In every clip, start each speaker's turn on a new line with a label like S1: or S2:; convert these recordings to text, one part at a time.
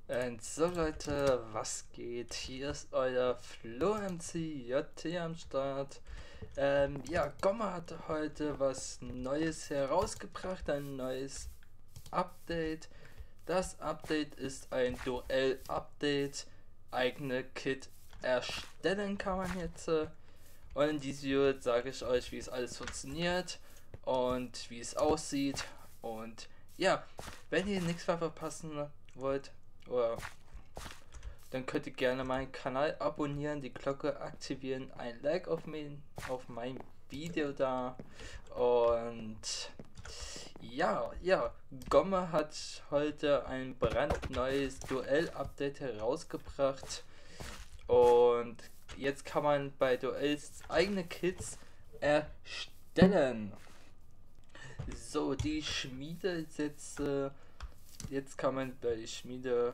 S1: Und so Leute, was geht? Hier ist euer FloMC JT am Start. Ja, Gomma hat heute was Neues herausgebracht, ein neues Update. Das Update ist ein Duell-Update. Eigene Kit erstellen kann man jetzt. Und in diesem Video sage ich euch, wie es alles funktioniert und wie es aussieht. Und ja, wenn ihr nichts mehr verpassen wollt, oder dann könnt ihr gerne meinen Kanal abonnieren, die Glocke aktivieren, ein Like auf mein Video da. Und ja, Gomme hat heute ein brandneues Duell-Update herausgebracht. Und jetzt kann man bei Duells eigene Kits erstellen. So, die Schmiede ist jetzt kann man bei der Schmiede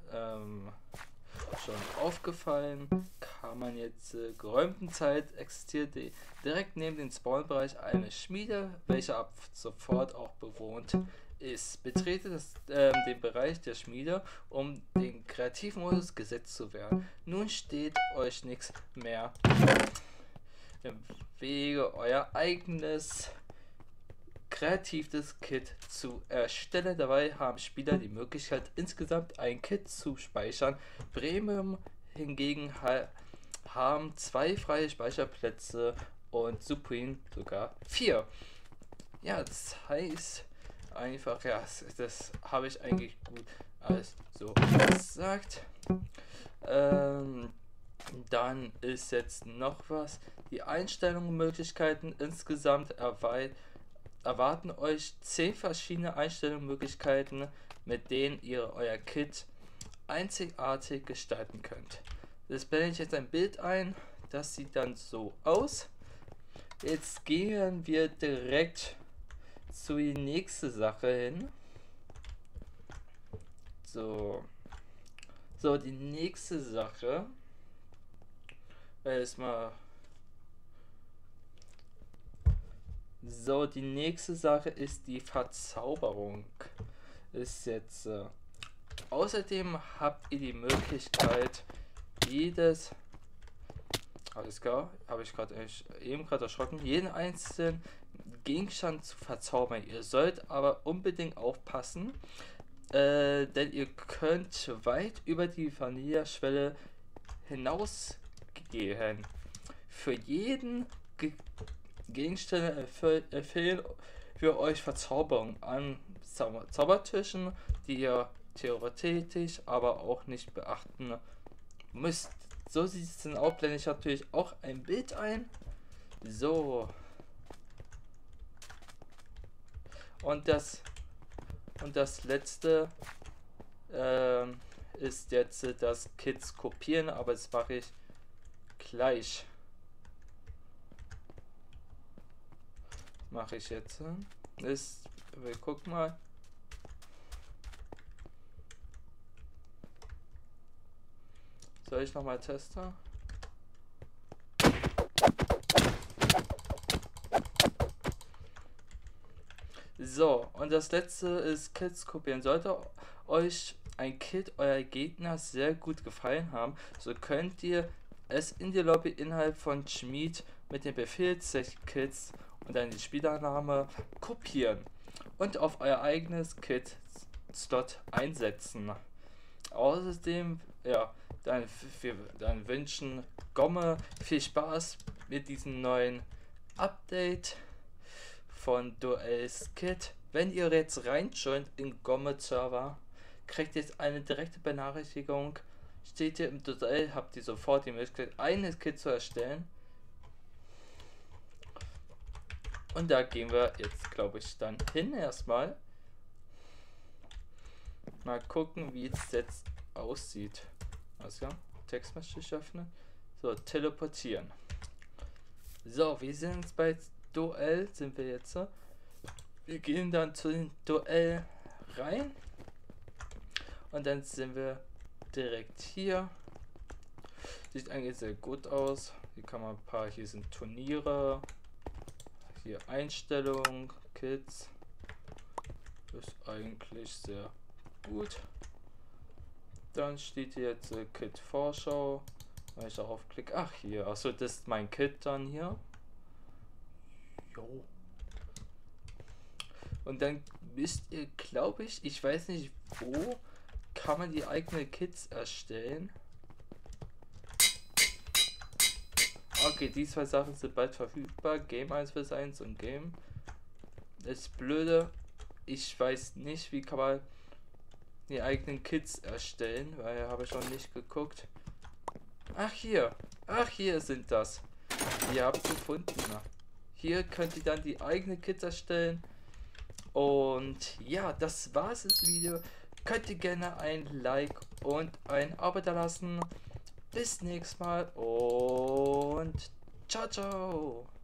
S1: schon aufgefallen, kann man jetzt geräumten Zeit existiert direkt neben dem Spawnbereich eine Schmiede, welche ab sofort auch bewohnt ist. Betrete den Bereich der Schmiede, um den Kreativmodus gesetzt zu werden. Nun steht euch nichts mehr im Wege, euer eigenes kreatives Kit zu erstellen. Dabei haben Spieler die Möglichkeit, insgesamt ein Kit zu speichern. Premium hingegen haben 2 freie Speicherplätze und Supreme sogar 4. Ja, das heißt einfach, ja, das habe ich eigentlich gut alles so gesagt. Dann ist jetzt noch was. Die Einstellungsmöglichkeiten insgesamt erwarten euch 10 verschiedene Einstellungsmöglichkeiten, mit denen ihr euer Kit einzigartig gestalten könnt. Das blende ich jetzt ein Bild ein, das sieht dann so aus. Jetzt gehen wir direkt zu die nächste Sache hin. So, die nächste Sache erstmal. So, die nächste Sache ist die Verzauberung. Ist jetzt. Außerdem habt ihr die Möglichkeit, alles klar, habe ich eben gerade erschrocken, jeden einzelnen Gegenstand zu verzaubern. Ihr sollt aber unbedingt aufpassen, denn ihr könnt weit über die Vanilla-Schwelle hinausgehen. Für jeden Gegenstände erfüllen für euch Verzauberungen an Zaubertischen, die ihr theoretisch aber auch nicht beachten müsst. So sieht es dann aus, blende ich natürlich auch ein Bild ein. So. Und das letzte ist jetzt das Kits kopieren, aber das mache ich gleich. Mache ich jetzt. Wir gucken mal. Soll ich nochmal testen? So, und das letzte ist Kits kopieren. Sollte euch ein Kit eurer Gegner sehr gut gefallen haben, so könnt ihr es in die Lobby innerhalb von Schmied mit dem Befehl Kits und dann die Spielername kopieren und auf euer eigenes Kit-Slot einsetzen. Außerdem, ja, dann wünschen Gomme viel Spaß mit diesem neuen Update von Duells Kit. Wenn ihr jetzt reinjoint in Gomme Server, kriegt ihr jetzt eine direkte Benachrichtigung. Steht ihr im Duell, habt ihr sofort die Möglichkeit, ein Kit zu erstellen. Und da gehen wir jetzt, glaube ich, dann hin erstmal. Mal gucken, wie es jetzt aussieht. Also, Textmessage öffnen. So, teleportieren. So, wir sind jetzt bei Duell, sind wir jetzt. Wir gehen dann zu dem Duell rein. Und dann sind wir direkt hier. Sieht eigentlich sehr gut aus. Hier kann man ein paar, hier sind Turniere. Hier Einstellung, Kids. Ist eigentlich sehr gut. Dann steht hier jetzt Kit Vorschau. Wenn ich darauf klicke, ach hier, achso, das ist mein Kit dann hier. Jo. Und dann wisst ihr, glaube ich weiß nicht wo, kann man die eigenen Kits erstellen. Okay, die zwei Sachen sind bald verfügbar. Game 1 und Game. Das Blöde, ich weiß nicht, wie kann man die eigenen Kits erstellen, weil habe ich noch nicht geguckt. Ach hier sind das. Ihr habt es gefunden. Hier könnt ihr dann die eigenen Kits erstellen. Und ja, das war's das Video. Könnt ihr gerne ein Like und ein Abo da lassen. Bis nächstes Mal und ciao, ciao.